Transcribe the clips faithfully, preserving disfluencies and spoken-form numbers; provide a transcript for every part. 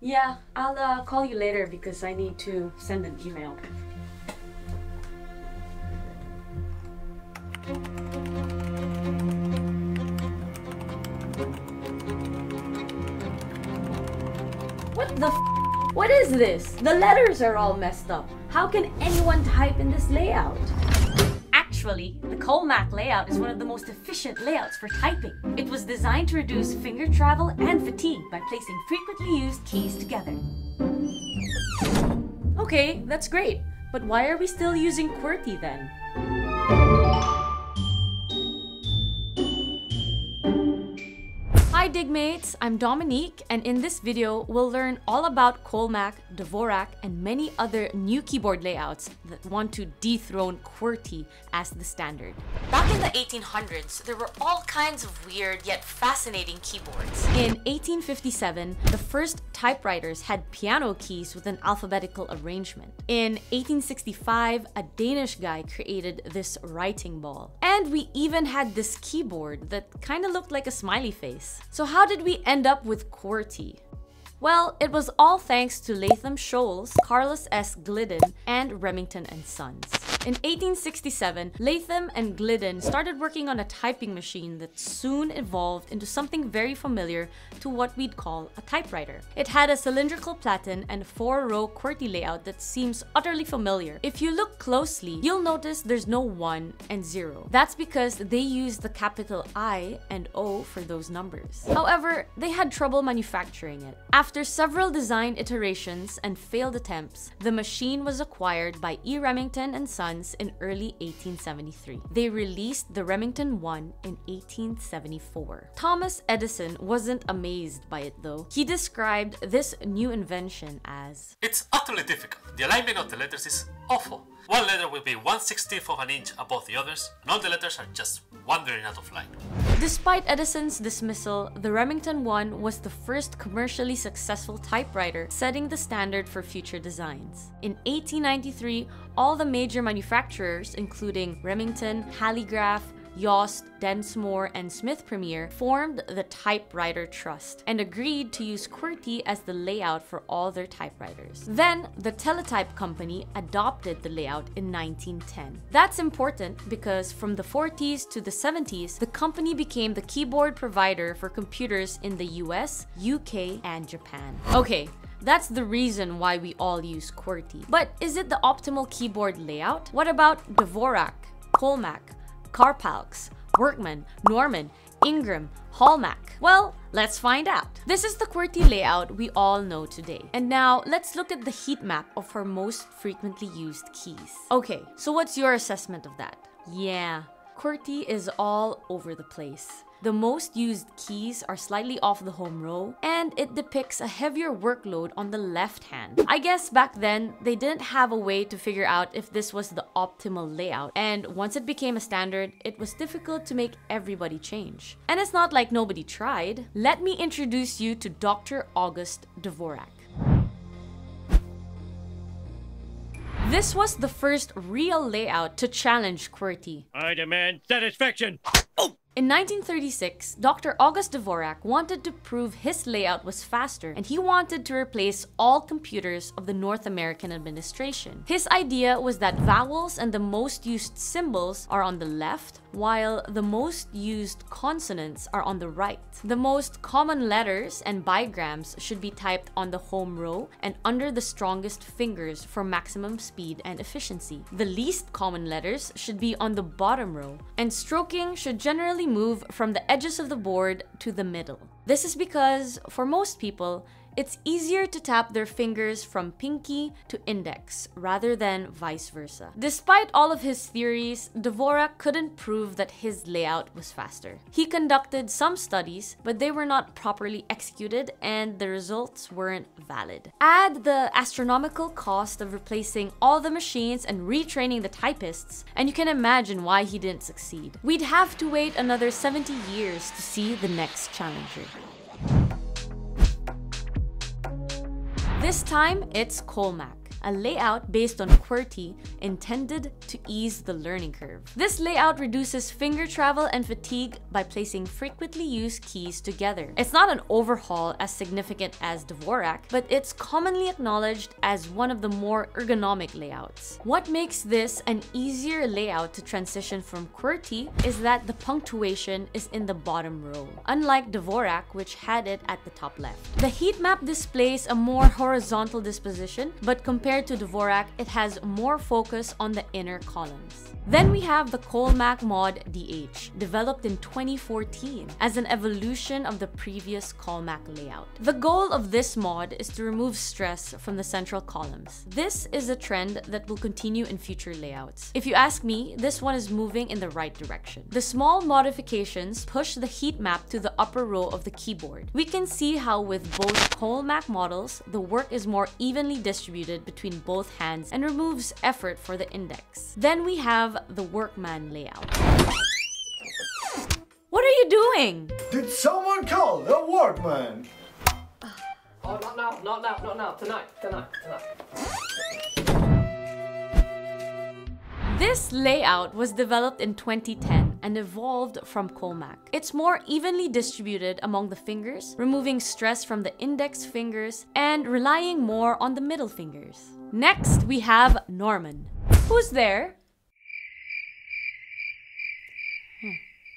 Yeah, I'll uh, call you later because I need to send an email. What the f? What is this? The letters are all messed up. How can anyone type in this layout? Actually, the Colmac layout is one of the most efficient layouts for typing. It was designed to reduce finger travel and fatigue by placing frequently used keys together. Okay, that's great. But why are we still using QWERTY then? Hi Digmates, I'm Dominique, and in this video, we'll learn all about Colmac, Dvorak, and many other new keyboard layouts that want to dethrone QWERTY as the standard. Back in the eighteen hundreds, there were all kinds of weird yet fascinating keyboards. In eighteen fifty-seven, the first typewriters had piano keys with an alphabetical arrangement. In eighteen sixty-five, a Danish guy created this writing ball. And we even had this keyboard that kind of looked like a smiley face. So how did we end up with QWERTY? Well, it was all thanks to Latham Scholes, Carlos S. Glidden, and Remington and Sons. In eighteen sixty-seven, Latham and Glidden started working on a typing machine that soon evolved into something very familiar to what we'd call a typewriter. It had a cylindrical platen and four-row QWERTY layout that seems utterly familiar. If you look closely, you'll notice there's no one and zero. That's because they used the capital I and O for those numbers. However, they had trouble manufacturing it. After several design iterations and failed attempts, the machine was acquired by E. Remington and Sons in early eighteen seventy-three. They released the Remington one in eighteen seventy-four. Thomas Edison wasn't amazed by it though. He described this new invention as, "It's utterly difficult. The alignment of the letters is awful. One letter will be one sixteenth of an inch above the others, and all the letters are just wandering out of line." Despite Edison's dismissal, the Remington one was the first commercially successful typewriter, setting the standard for future designs. In eighteen ninety-three, all the major manufacturers, including Remington, Halligraph, Yost, Densmore, and Smith Premier, formed the Typewriter Trust and agreed to use QWERTY as the layout for all their typewriters. Then, the Teletype Company adopted the layout in nineteen ten. That's important because from the forties to the seventies, the company became the keyboard provider for computers in the U S, U K, and Japan. Okay, that's the reason why we all use QWERTY. But is it the optimal keyboard layout? What about Dvorak, Colmac, Carpalx, Workman, Norman, Ingram, Hallmark? Well, let's find out. This is the QWERTY layout we all know today. And now, let's look at the heat map of our most frequently used keys. Okay, so what's your assessment of that? Yeah, QWERTY is all over the place. The most used keys are slightly off the home row, and it depicts a heavier workload on the left hand. I guess back then, they didn't have a way to figure out if this was the optimal layout, and once it became a standard, it was difficult to make everybody change. And it's not like nobody tried. Let me introduce you to Doctor August Dvorak. This was the first real layout to challenge QWERTY. I demand satisfaction! Oh! In nineteen thirty-six, Doctor August Dvorak wanted to prove his layout was faster, and he wanted to replace all computers of the North American administration. His idea was that vowels and the most used symbols are on the left, while the most used consonants are on the right. The most common letters and bigrams should be typed on the home row and under the strongest fingers for maximum speed and efficiency. The least common letters should be on the bottom row, and stroking should generally move from the edges of the board to the middle. This is because, for most people, it's easier to tap their fingers from pinky to index rather than vice versa. Despite all of his theories, Dvorak couldn't prove that his layout was faster. He conducted some studies, but they were not properly executed and the results weren't valid. Add the astronomical cost of replacing all the machines and retraining the typists, and you can imagine why he didn't succeed. We'd have to wait another seventy years to see the next challenger. This time, it's Colmac. a layout based on QWERTY intended to ease the learning curve. This layout reduces finger travel and fatigue by placing frequently used keys together. It's not an overhaul as significant as Dvorak, but it's commonly acknowledged as one of the more ergonomic layouts. What makes this an easier layout to transition from QWERTY is that the punctuation is in the bottom row, unlike Dvorak, which had it at the top left. The heat map displays a more horizontal disposition, but compared to Dvorak, it has more focus on the inner columns. Then we have the Colmac Mod D H, developed in twenty fourteen as an evolution of the previous Colmac layout. The goal of this mod is to remove stress from the central columns. This is a trend that will continue in future layouts. If you ask me, this one is moving in the right direction. The small modifications push the heat map to the upper row of the keyboard. We can see how with both Colmac models, the work is more evenly distributed between both hands and removes effort for the index. Then we have the Workman layout. What are you doing? Did someone call the workman? Oh, not now, not now, not now. Tonight, tonight, tonight. This layout was developed in twenty ten and evolved from Colmac. It's more evenly distributed among the fingers, removing stress from the index fingers and relying more on the middle fingers. Next, we have Norman. Who's there? Hmm.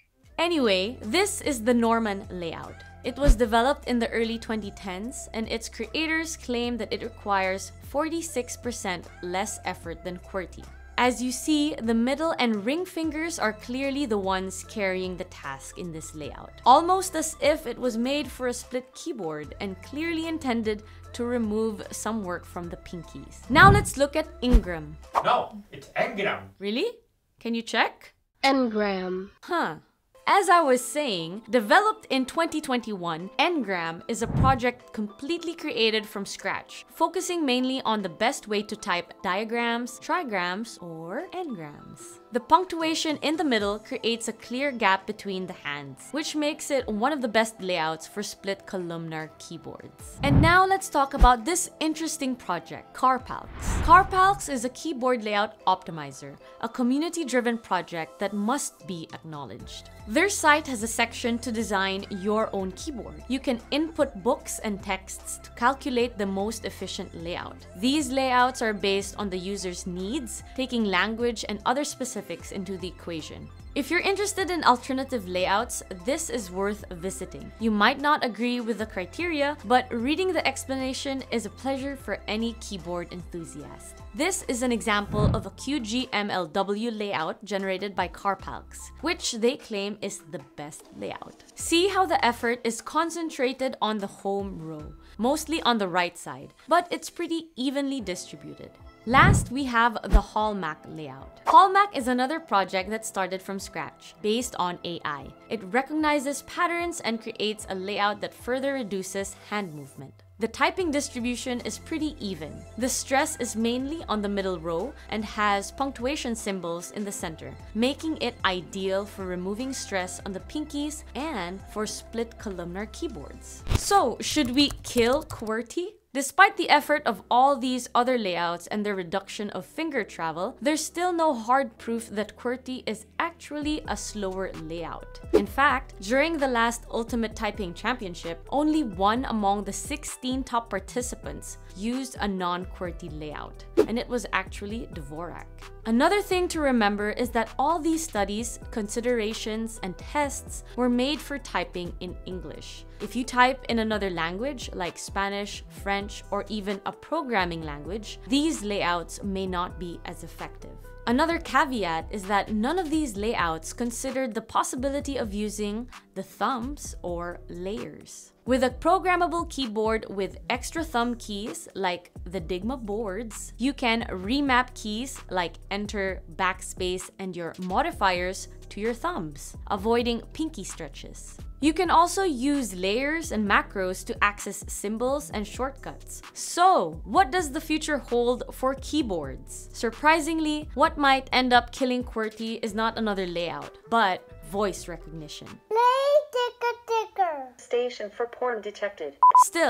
Anyway, this is the Norman layout. It was developed in the early twenty tens, and its creators claim that it requires forty-six percent less effort than QWERTY. As you see, the middle and ring fingers are clearly the ones carrying the task in this layout, almost as if it was made for a split keyboard and clearly intended to remove some work from the pinkies. Now let's look at Ingram. No, it's Engram. Really? Can you check? Ngram. Huh. As I was saying, developed in twenty twenty-one, Ngram is a project completely created from scratch, focusing mainly on the best way to type diagrams, trigrams, or engrams. The punctuation in the middle creates a clear gap between the hands, which makes it one of the best layouts for split columnar keyboards. And now let's talk about this interesting project, Carpalx. Carpalx is a keyboard layout optimizer, a community-driven project that must be acknowledged. Their site has a section to design your own keyboard. You can input books and texts to calculate the most efficient layout. These layouts are based on the user's needs, taking language and other specifics into the equation. If you're interested in alternative layouts, this is worth visiting. You might not agree with the criteria, but reading the explanation is a pleasure for any keyboard enthusiast. This is an example of a Q G M L W layout generated by Carpalx, which they claim is the best layout. See how the effort is concentrated on the home row, mostly on the right side, but it's pretty evenly distributed. Last, we have the Hallmac layout. Hallmac is another project that started from scratch, based on A I. It recognizes patterns and creates a layout that further reduces hand movement. The typing distribution is pretty even. The stress is mainly on the middle row and has punctuation symbols in the center, making it ideal for removing stress on the pinkies and for split columnar keyboards. So, should we kill QWERTY? Despite the effort of all these other layouts and their reduction of finger travel, there's still no hard proof that QWERTY is actually a slower layout. In fact, during the last Ultimate Typing Championship, only one among the sixteen top participants used a non-QWERTY layout, and it was actually Dvorak. Another thing to remember is that all these studies, considerations, and tests were made for typing in English. If you type in another language like Spanish, French, or even a programming language, these layouts may not be as effective. Another caveat is that none of these layouts considered the possibility of using the thumbs or layers. With a programmable keyboard with extra thumb keys like the Digma boards, you can remap keys like Enter, Backspace, and your modifiers to your thumbs, avoiding pinky stretches. You can also use layers and macros to access symbols and shortcuts. So, what does the future hold for keyboards? Surprisingly, what might end up killing QWERTY is not another layout, but voice recognition. Play ticker ticker. Station for porn detected. Still,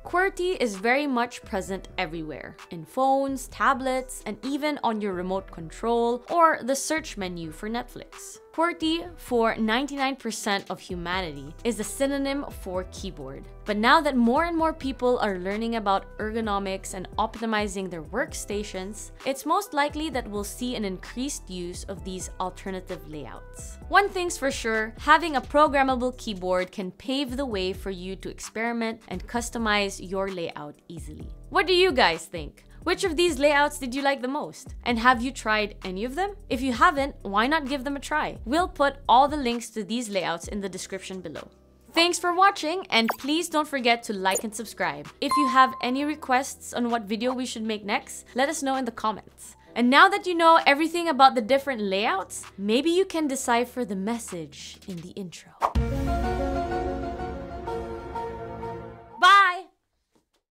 QWERTY is very much present everywhere, in phones, tablets, and even on your remote control or the search menu for Netflix. QWERTY, for ninety-nine percent of humanity, is a synonym for keyboard. But now that more and more people are learning about ergonomics and optimizing their workstations, it's most likely that we'll see an increased use of these alternative layouts. One thing's for sure, having a programmable keyboard can pave the way for you to experiment and customize your layout easily. What do you guys think? Which of these layouts did you like the most? And have you tried any of them? If you haven't, why not give them a try? We'll put all the links to these layouts in the description below. Thanks for watching, and please don't forget to like and subscribe. If you have any requests on what video we should make next, let us know in the comments. And now that you know everything about the different layouts, maybe you can decipher the message in the intro.